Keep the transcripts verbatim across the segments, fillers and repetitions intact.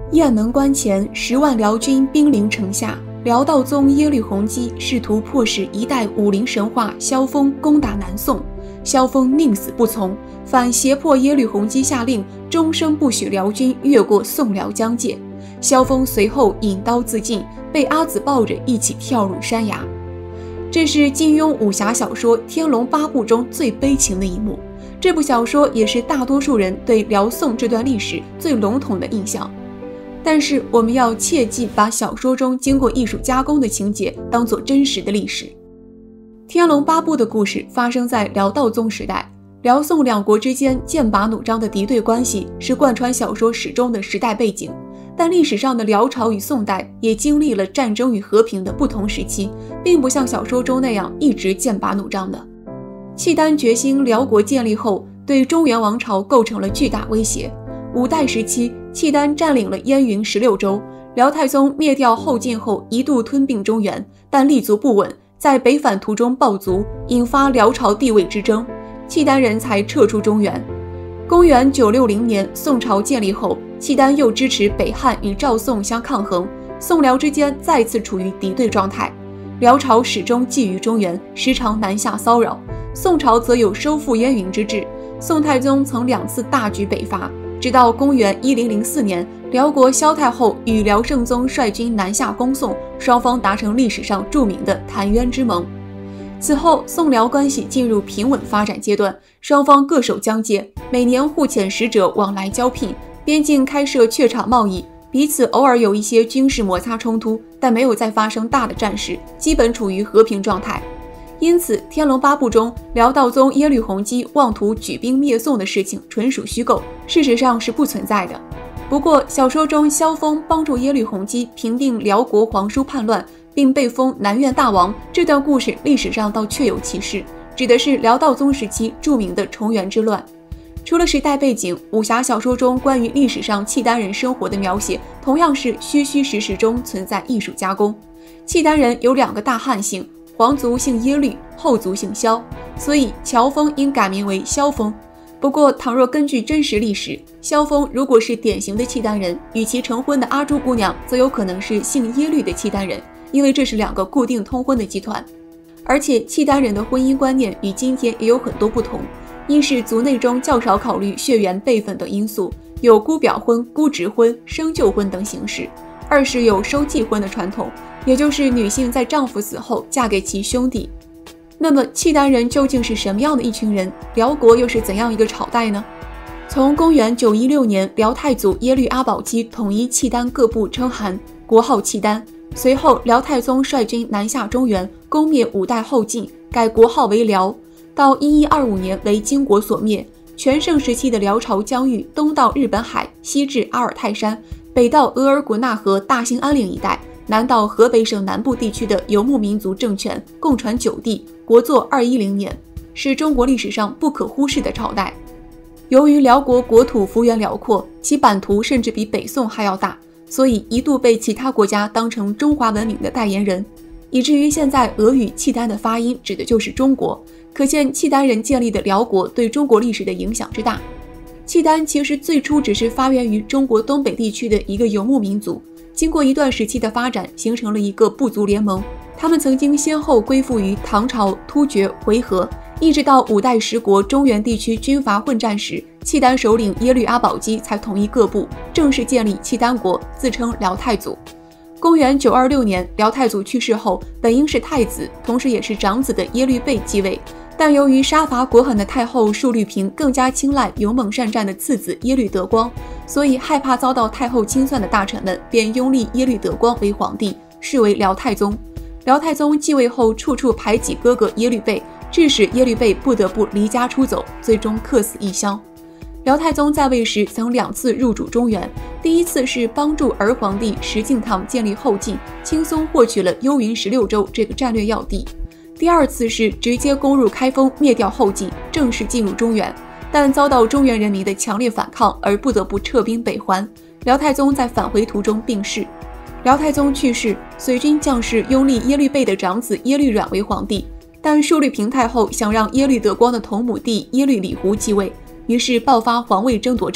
雁门关前，十万辽军兵临城下。辽道宗耶律洪基试图迫使一代武林神话萧峰攻打南宋，萧峰宁死不从，反胁迫耶律洪基下令，终生不许辽军越过宋辽疆界。萧峰随后引刀自尽，被阿紫抱着一起跳入山崖。这是金庸武侠小说《天龙八部》中最悲情的一幕。这部小说也是大多数人对辽宋这段历史最笼统的印象。但是我们要切记把小说中经过艺术加工的情节当作真实的历史。天龙八部的故事发生在辽道宗时代，辽宋两国之间剑拔弩张的敌对关系是贯穿小说始终的时代背景。但历史上的辽朝与宋代也经历了战争与和平的不同时期，并不像小说中那样一直剑拔弩张的。契丹决心辽国建立后，对中原王朝构成了巨大威胁。五代时期，契丹占领了燕云十六州，辽太宗灭掉后晋后一度吞并中原，但立足不稳，在北返途中暴卒，引发辽朝地位之争，契丹人才撤出中原。公元九六零年，宋朝建立后，契丹又支持北汉与赵宋相抗衡，宋辽之间再次处于敌对状态。辽朝始终觊觎中原，时常南下骚扰，宋朝则有收复燕云之志。宋太宗曾两次大举北伐，直到公元一零零四年，辽国萧太后与辽圣宗率军南下攻宋，双方达成历史上著名的澶渊之盟。此后，宋辽关系进入平稳发展阶段，双方各守疆界，每年互遣使者往来交聘，边境开设榷场贸易，彼此偶尔有一些军事摩擦冲突，但没有再发生大的战事，基本处于和平状态。因此，《天龙八部》中辽道宗耶律洪基妄图举兵灭宋的事情纯属虚构，事实上是不存在的。不过，小说中萧峰帮助耶律洪基平定辽国皇叔叛乱，并被封南苑大王，这段故事历史上倒确有其事，指的是辽道宗时期著名的重元之乱。除了时代背景，武侠小说中关于历史上契丹人生活的描写，同样是虚虚实实中存在艺术加工。契丹人有两个大汉姓，皇族姓耶律，后族姓萧，所以乔峰应改名为萧峰。不过，倘若根据真实历史，萧峰如果是典型的契丹人，与其成婚的阿朱姑娘则有可能是姓耶律的契丹人，因为这是两个固定通婚的集团。而且，契丹人的婚姻观念与今天也有很多不同。一是族内中较少考虑血缘辈分等因素，有姑表婚、姑侄婚、生就婚等形式；二是有收继婚的传统，也就是女性在丈夫死后嫁给其兄弟。那么契丹人究竟是什么样的一群人？辽国又是怎样一个朝代呢？从公元九一六年，辽太祖耶律阿保机统一契丹各部称汗，国号契丹。随后，辽太宗率军南下中原，攻灭五代后晋，改国号为辽。到一一二五年为金国所灭。全盛时期的辽朝疆域，东到日本海，西至阿尔泰山，北到额尔古纳河大兴安岭一带，南到河北省南部地区的游牧民族政权，共传九帝，国祚二一零年，是中国历史上不可忽视的朝代。由于辽国国土幅员辽阔，其版图甚至比北宋还要大，所以一度被其他国家当成中华文明的代言人，以至于现在俄语契丹的发音指的就是中国。可见契丹人建立的辽国对中国历史的影响之大。契丹其实最初只是发源于中国东北地区的一个游牧民族，经过一段时期的发展，形成了一个部族联盟。他们曾经先后归附于唐朝、突厥、回纥，一直到五代十国中原地区军阀混战时，契丹首领耶律阿保机才统一各部，正式建立契丹国，自称辽太祖。公元九二六年，辽太祖去世后，本应是太子，同时也是长子的耶律倍继位。但由于杀伐果狠的太后述律平更加青睐勇猛善战的次子耶律德光，所以害怕遭到太后清算的大臣们便拥立耶律德光为皇帝，视为辽太宗。辽太宗继位后，处处排挤哥哥耶律倍，致使耶律倍不得不离家出走，最终客死异乡。辽太宗在位时曾两次入主中原，第一次是帮助儿皇帝石敬瑭建立后晋，轻松获取了幽云十六州这个战略要地。第二次是直接攻入开封，灭掉后晋，正式进入中原，但遭到中原人民的强烈反抗，而不得不撤兵北还。辽太宗在返回途中病逝。辽太宗去世，随军将士拥立耶律倍的长子耶律阮为皇帝，但述律平太后想让耶律德光的同母弟耶律李胡继位，于是爆发皇位争夺战。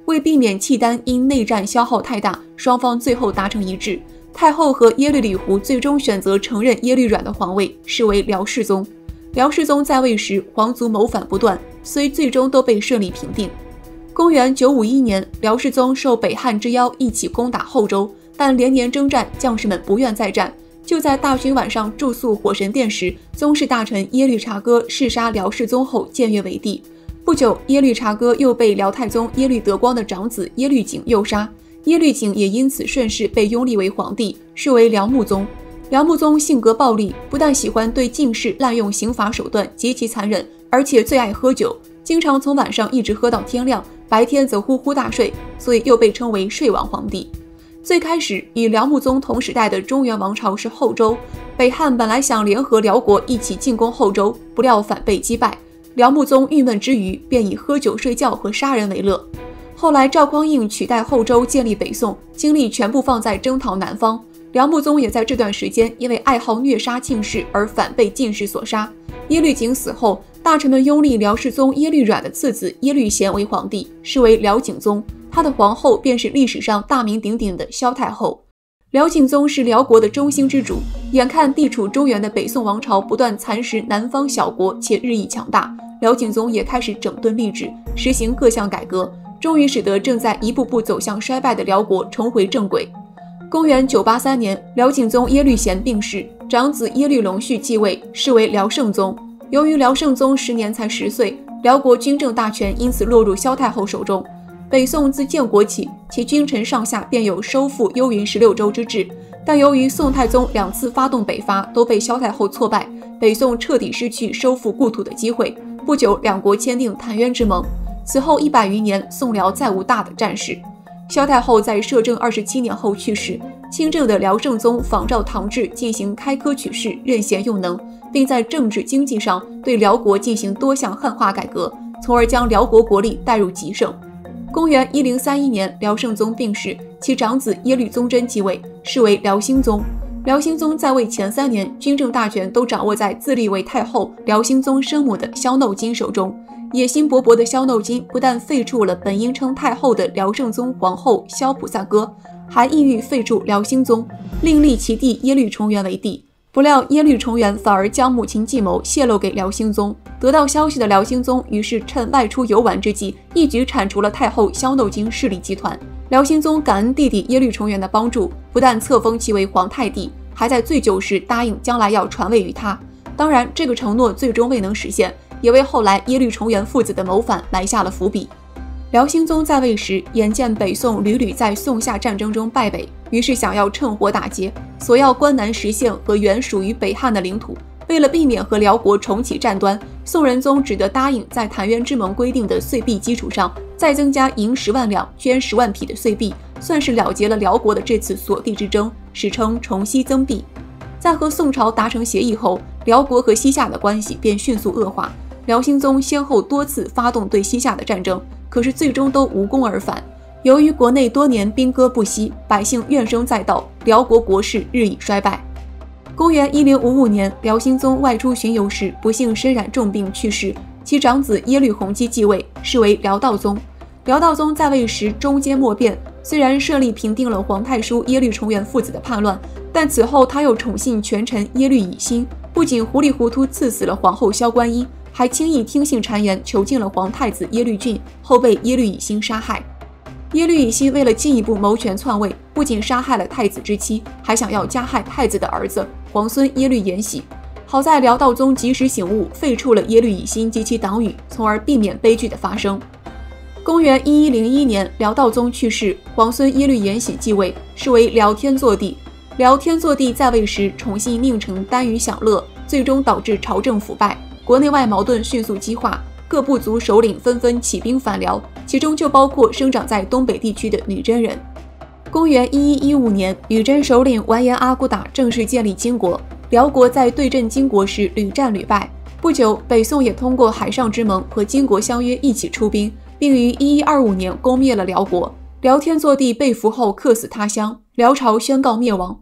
为避免契丹因内战消耗太大，双方最后达成一致。太后和耶律李胡最终选择承认耶律阮的皇位，是为辽世宗。辽世宗在位时，皇族谋反不断，虽最终都被顺利平定。公元九五一年，辽世宗受北汉之邀一起攻打后周，但连年征战，将士们不愿再战。就在大军晚上住宿火神殿时，宗室大臣耶律察哥弑杀辽世宗后僭越为帝。不久，耶律察哥又被辽太宗耶律德光的长子耶律景诱杀，耶律景也因此顺势被拥立为皇帝，是为辽穆宗。辽穆宗性格暴戾，不但喜欢对进士滥用刑罚手段，极其残忍，而且最爱喝酒，经常从晚上一直喝到天亮，白天则呼呼大睡，所以又被称为睡王皇帝。最开始与辽穆宗同时代的中原王朝是后周，北汉本来想联合辽国一起进攻后周，不料反被击败。辽穆宗郁闷之余，便以喝酒睡觉和杀人为乐。后来赵匡胤取代后周建立北宋，精力全部放在征讨南方。辽穆宗也在这段时间因为爱好虐杀庆氏而反被进士所杀。耶律景死后，大臣们拥立辽世宗耶律阮的次子耶律贤为皇帝，是为辽景宗。他的皇后便是历史上大名鼎鼎的萧太后。辽景宗是辽国的中兴之主，眼看地处中原的北宋王朝不断蚕食南方小国，且日益强大，辽景宗也开始整顿吏治，实行各项改革，终于使得正在一步步走向衰败的辽国重回正轨。公元九八三年，辽景宗耶律贤病逝，长子耶律隆绪继位，是为辽圣宗。由于辽圣宗时年才十岁，辽国军政大权因此落入萧太后手中。北宋自建国起，其君臣上下便有收复幽云十六州之志，但由于宋太宗两次发动北伐都被萧太后挫败，北宋彻底失去收复故土的机会。不久，两国签订澶渊之盟。此后一百余年，宋辽再无大的战事。萧太后在摄政二十七年后去世，亲政的辽圣宗仿照唐制进行开科取士，任贤用能，并在政治经济上对辽国进行多项汉化改革，从而将辽国国力带入极盛。公元一零三一年，辽圣宗病逝，其长子耶律宗真继位，是为辽兴宗。辽兴宗在位前三年，军政大权都掌握在自立为太后辽兴宗生母的萧耨金手中。野心勃勃的萧耨金不但废黜了本应称太后的辽圣宗皇后萧菩萨哥，还意欲废黜辽兴宗，另立其弟耶律重元为帝。不料耶律重元反而将母亲计谋泄露给辽兴宗，得到消息的辽兴宗于是趁外出游玩之际，一举铲除了太后萧耨金势力集团。辽兴宗感恩弟弟耶律重元的帮助，不但册封其为皇太帝，还在醉酒时答应将来要传位于他。当然，这个承诺最终未能实现，也为后来耶律重元父子的谋反埋下了伏笔。辽兴宗在位时，眼见北宋屡屡在宋夏战争中败北，于是想要趁火打劫，索要关南实县和原属于北汉的领土。为了避免和辽国重启战端，宋仁宗只得答应在澶渊之盟规定的岁币基础上，再增加银十万两、绢十万匹的岁币，算是了结了辽国的这次所地之争，史称重西增币。在和宋朝达成协议后，辽国和西夏的关系便迅速恶化。辽兴宗先后多次发动对西夏的战争，可是最终都无功而返。由于国内多年兵戈不息，百姓怨声载道，辽国国势日益衰败。公元一零五五年，辽兴宗外出巡游时，不幸身染重病去世，其长子耶律洪基继位，是为辽道宗。辽道宗在位时忠奸莫辨，虽然顺利平定了皇太叔耶律重元父子的叛乱，但此后他又宠信权臣耶律乙辛，不仅糊里糊涂赐死了皇后萧观音，还轻易听信谗言囚禁了皇太子耶律俊，后被耶律乙辛杀害。耶律乙辛为了进一步谋权篡位，不仅杀害了太子之妻，还想要加害太子的儿子皇孙耶律延禧。好在辽道宗及时醒悟，废黜了耶律乙辛及其党羽，从而避免悲剧的发生。公元一一零一年，辽道宗去世，皇孙耶律延禧继位，是为辽天祚帝。辽天祚帝在位时宠信佞臣单于享乐，最终导致朝政腐败，国内外矛盾迅速激化，各部族首领纷纷起兵反辽，其中就包括生长在东北地区的女真人。公元一一一五年，女真首领完颜阿骨打正式建立金国，辽国在对阵金国时屡战屡败。不久，北宋也通过海上之盟和金国相约一起出兵，并于一一二五年攻灭了辽国。辽天祚帝被俘后客死他乡，辽朝宣告灭亡。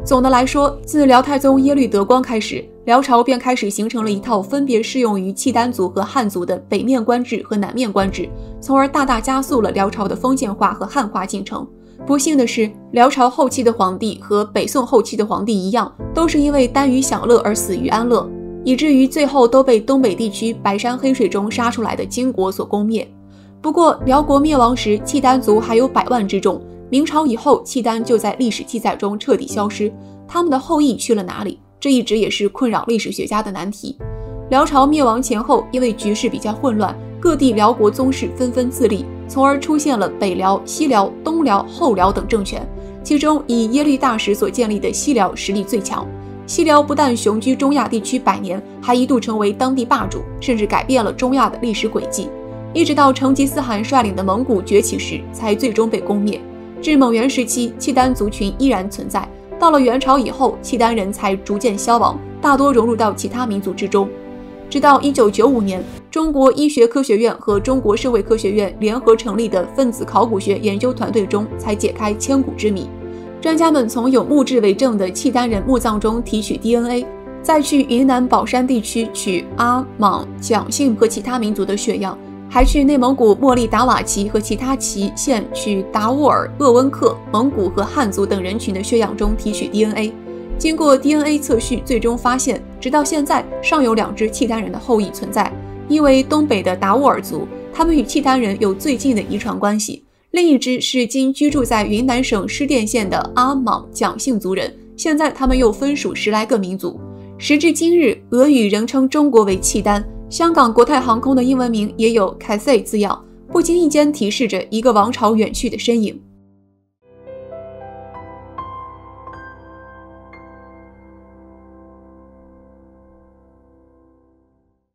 总的来说，自辽太宗耶律德光开始，辽朝便开始形成了一套分别适用于契丹族和汉族的北面官制和南面官制，从而大大加速了辽朝的封建化和汉化进程。不幸的是，辽朝后期的皇帝和北宋后期的皇帝一样，都是因为耽于享乐而死于安乐，以至于最后都被东北地区白山黑水中杀出来的金国所攻灭。不过，辽国灭亡时，契丹族还有百万之众。明朝以后，契丹就在历史记载中彻底消失，他们的后裔去了哪里？这一直也是困扰历史学家的难题。辽朝灭亡前后，因为局势比较混乱，各地辽国宗室纷纷自立，从而出现了北辽、西辽、东辽、后辽等政权。其中，以耶律大石所建立的西辽实力最强。西辽不但雄居中亚地区百年，还一度成为当地霸主，甚至改变了中亚的历史轨迹。一直到成吉思汗率领的蒙古崛起时，才最终被攻灭。至蒙元时期，契丹族群依然存在。到了元朝以后，契丹人才逐渐消亡，大多融入到其他民族之中。直到一九九五年，中国医学科学院和中国社会科学院联合成立的分子考古学研究团队中，才解开千古之谜。专家们从有墓志为证的契丹人墓葬中提取 D N A， 再去云南保山地区取阿莽、蒋姓和其他民族的血样，还去内蒙古莫力达瓦旗和其他旗县取达斡尔、鄂温克、蒙古和汉族等人群的血样中提取 D N A。经过 D N A 测序，最终发现，直到现在尚有两支契丹人的后裔存在，一为东北的达斡尔族，他们与契丹人有最近的遗传关系；另一支是今居住在云南省施甸县的阿莽蒋姓族人，现在他们又分属十来个民族。时至今日，俄语仍称中国为契丹，香港国泰航空的英文名也有 Cathay 字样，不经意间提示着一个王朝远去的身影。